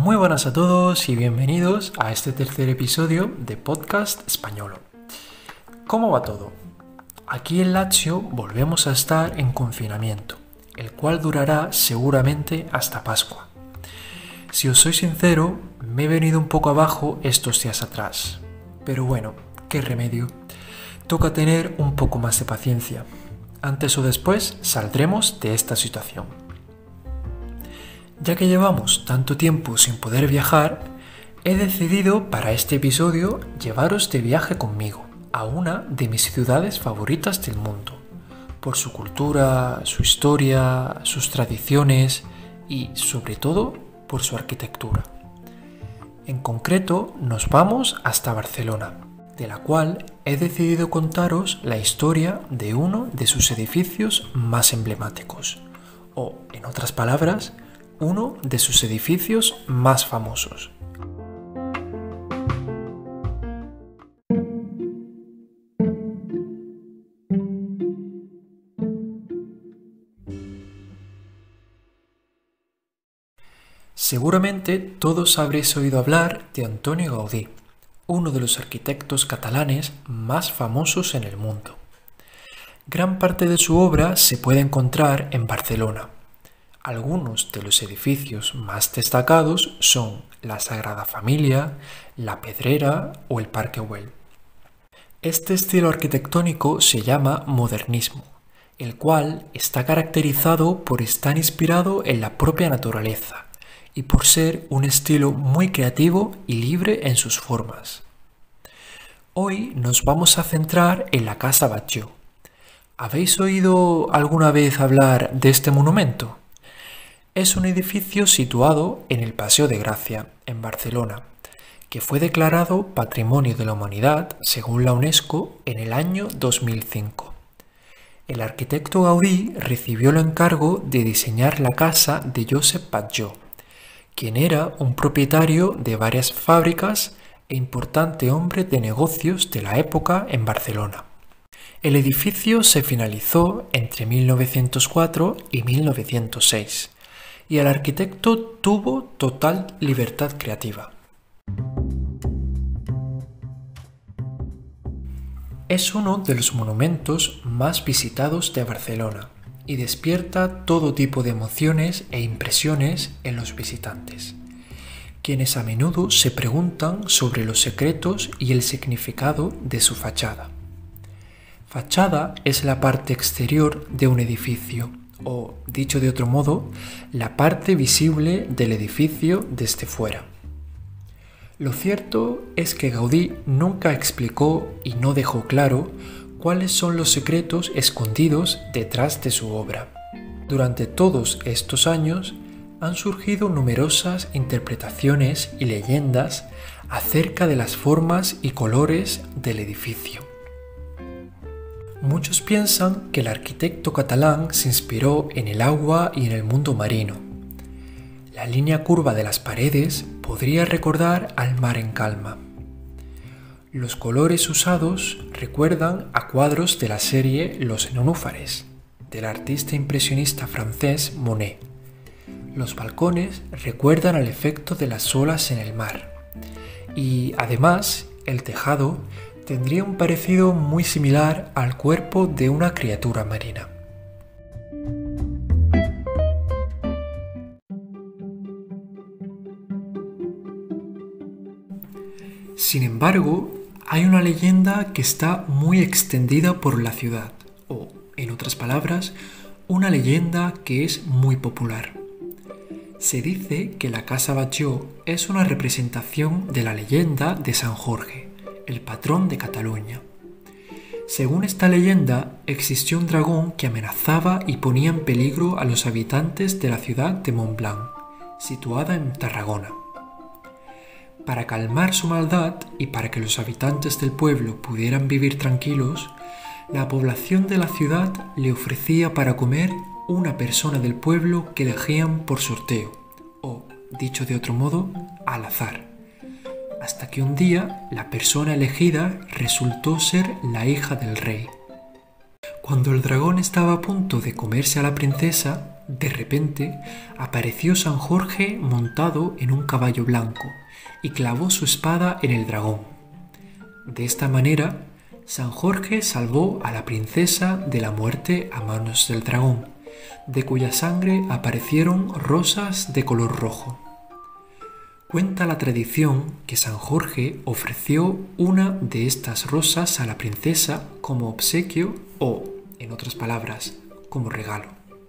Muy buenas a todos y bienvenidos a este tercer episodio de Podcast Español. ¿Cómo va todo? Aquí en Lazio volvemos a estar en confinamiento, el cual durará seguramente hasta Pascua. Si os soy sincero, me he venido un poco abajo estos días atrás. Pero bueno, qué remedio. Toca tener un poco más de paciencia. Antes o después saldremos de esta situación. Ya que llevamos tanto tiempo sin poder viajar, he decidido para este episodio llevaros de viaje conmigo a una de mis ciudades favoritas del mundo, por su cultura, su historia, sus tradiciones y, sobre todo, por su arquitectura. En concreto, nos vamos hasta Barcelona, de la cual he decidido contaros la historia de uno de sus edificios más emblemáticos, o, en otras palabras, uno de sus edificios más famosos. Seguramente todos habréis oído hablar de Antonio Gaudí, uno de los arquitectos catalanes más famosos en el mundo. Gran parte de su obra se puede encontrar en Barcelona. Algunos de los edificios más destacados son la Sagrada Familia, la Pedrera o el Parque Güell. Este estilo arquitectónico se llama modernismo, el cual está caracterizado por estar inspirado en la propia naturaleza y por ser un estilo muy creativo y libre en sus formas. Hoy nos vamos a centrar en la Casa Batlló. ¿Habéis oído alguna vez hablar de este monumento? Es un edificio situado en el Paseo de Gracia, en Barcelona, que fue declarado Patrimonio de la Humanidad según la UNESCO en el año 2005. El arquitecto Gaudí recibió el encargo de diseñar la casa de Josep Batlló, quien era un propietario de varias fábricas e importante hombre de negocios de la época en Barcelona. El edificio se finalizó entre 1904 y 1906. Y el arquitecto tuvo total libertad creativa. Es uno de los monumentos más visitados de Barcelona y despierta todo tipo de emociones e impresiones en los visitantes, quienes a menudo se preguntan sobre los secretos y el significado de su fachada. Fachada es la parte exterior de un edificio, o, dicho de otro modo, la parte visible del edificio desde fuera. Lo cierto es que Gaudí nunca explicó y no dejó claro cuáles son los secretos escondidos detrás de su obra. Durante todos estos años han surgido numerosas interpretaciones y leyendas acerca de las formas y colores del edificio. Muchos piensan que el arquitecto catalán se inspiró en el agua y en el mundo marino. La línea curva de las paredes podría recordar al mar en calma. Los colores usados recuerdan a cuadros de la serie Los Nenúfares, del artista impresionista francés Monet. Los balcones recuerdan al efecto de las olas en el mar. Y, además, el tejado tendría un parecido muy similar al cuerpo de una criatura marina. Sin embargo, hay una leyenda que está muy extendida por la ciudad, o, en otras palabras, una leyenda que es muy popular. Se dice que la Casa Batlló es una representación de la leyenda de San Jorge, el patrón de Cataluña. Según esta leyenda, existió un dragón que amenazaba y ponía en peligro a los habitantes de la ciudad de Montblanc, situada en Tarragona. Para calmar su maldad y para que los habitantes del pueblo pudieran vivir tranquilos, la población de la ciudad le ofrecía para comer una persona del pueblo que elegían por sorteo, o, dicho de otro modo, al azar. Hasta que un día la persona elegida resultó ser la hija del rey. Cuando el dragón estaba a punto de comerse a la princesa, de repente apareció San Jorge montado en un caballo blanco y clavó su espada en el dragón. De esta manera, San Jorge salvó a la princesa de la muerte a manos del dragón, de cuya sangre aparecieron rosas de color rojo. Cuenta la tradición que San Jorge ofreció una de estas rosas a la princesa como obsequio o, en otras palabras, como regalo.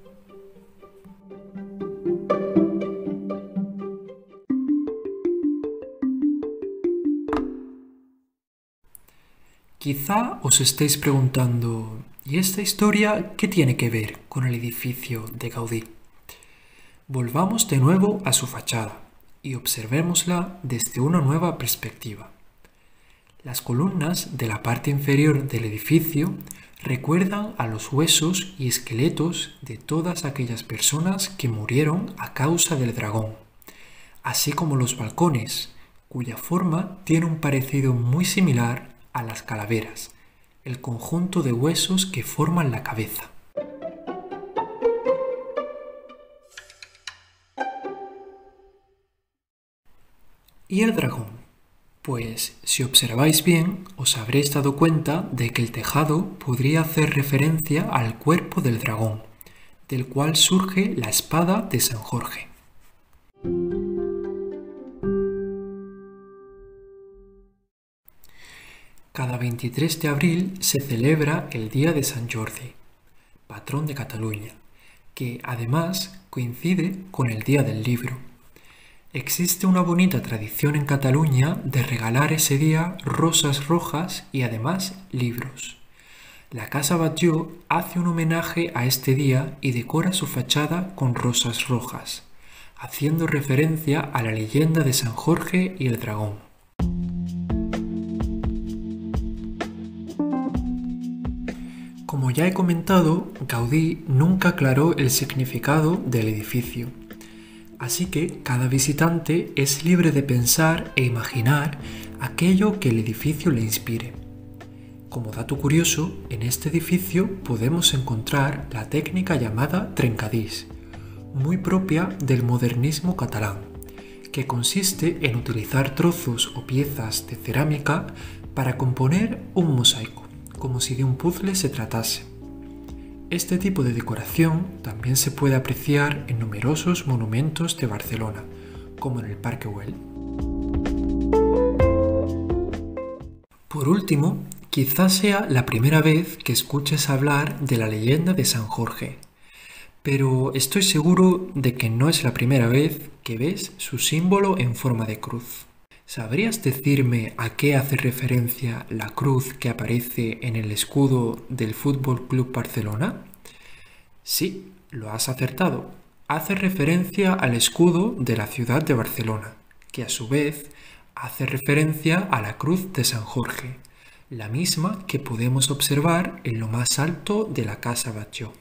Quizá os estéis preguntando, ¿y esta historia qué tiene que ver con el edificio de Gaudí? Volvamos de nuevo a su fachada y observémosla desde una nueva perspectiva. Las columnas de la parte inferior del edificio recuerdan a los huesos y esqueletos de todas aquellas personas que murieron a causa del dragón, así como los balcones, cuya forma tiene un parecido muy similar a las calaveras, el conjunto de huesos que forman la cabeza. ¿Y el dragón? Pues si observáis bien, os habréis dado cuenta de que el tejado podría hacer referencia al cuerpo del dragón, del cual surge la espada de San Jorge. Cada 23 de abril se celebra el Día de Sant Jordi, patrón de Cataluña, que además coincide con el Día del Libro. Existe una bonita tradición en Cataluña de regalar ese día rosas rojas y además libros. La Casa Batlló hace un homenaje a este día y decora su fachada con rosas rojas, haciendo referencia a la leyenda de San Jorge y el dragón. Como ya he comentado, Gaudí nunca aclaró el significado del edificio. Así que cada visitante es libre de pensar e imaginar aquello que el edificio le inspire. Como dato curioso, en este edificio podemos encontrar la técnica llamada trencadís, muy propia del modernismo catalán, que consiste en utilizar trozos o piezas de cerámica para componer un mosaico, como si de un puzzle se tratase. Este tipo de decoración también se puede apreciar en numerosos monumentos de Barcelona, como en el Parque Güell. Por último, quizás sea la primera vez que escuches hablar de la leyenda de San Jorge, pero estoy seguro de que no es la primera vez que ves su símbolo en forma de cruz. ¿Sabrías decirme a qué hace referencia la cruz que aparece en el escudo del Fútbol Club Barcelona? Sí, lo has acertado. Hace referencia al escudo de la ciudad de Barcelona, que a su vez hace referencia a la cruz de San Jorge, la misma que podemos observar en lo más alto de la Casa Batlló.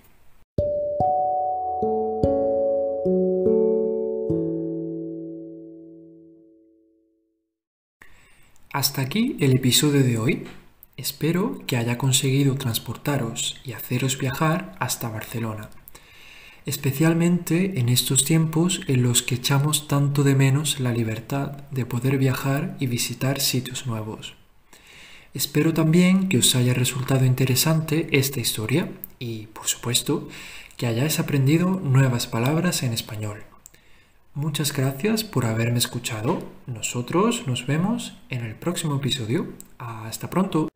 Hasta aquí el episodio de hoy. Espero que haya conseguido transportaros y haceros viajar hasta Barcelona, especialmente en estos tiempos en los que echamos tanto de menos la libertad de poder viajar y visitar sitios nuevos. Espero también que os haya resultado interesante esta historia y, por supuesto, que hayáis aprendido nuevas palabras en español. Muchas gracias por haberme escuchado. Nosotros nos vemos en el próximo episodio. Hasta pronto.